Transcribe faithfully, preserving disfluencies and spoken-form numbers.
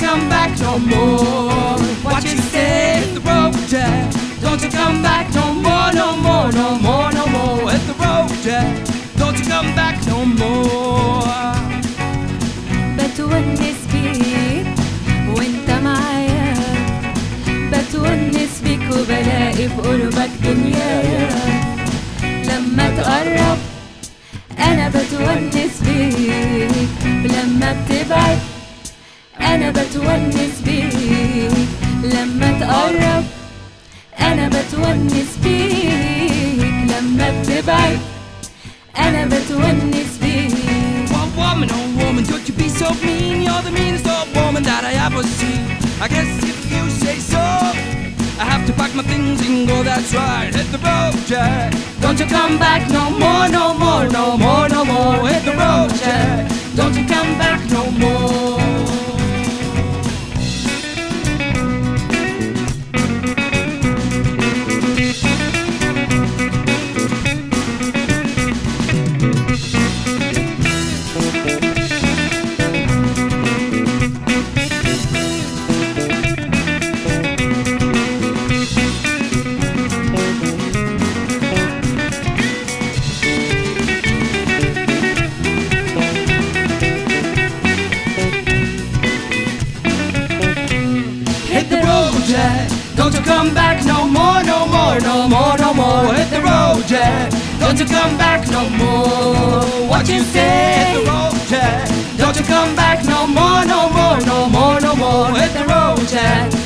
come back no more. What you say? Hit the road, Jack. Don't you come back no more, no more, no more, no more. Hit the road, Jack. Don't you come back no more. بتونس بيك وانت معايا، بتونس بيك وبلاقي في قربك دنيايا. لما تقرب انا بتونس بيك، لما بتبعد انا بتونس بيك. لما تقرب انا بتونس بيك، لما بتبعد انا بتونس بيك. One woman, oh woman, don't you be so mean. You're the meanest old woman that I ever seen. I guess if you say so, I have to pack my things and go, that's right. Hit the road, Jack. Don't you come back no more, no more, no more, no more. Hit the road, Jack. Don't you come back no more. Jack. Don't you come back no more, no more, no more, no more. Hit the road, Jack. Don't you come back no more. What you say? Hit the road, Jack. Don't you come back no more, no more, no more, no more. Hit the road, Jack.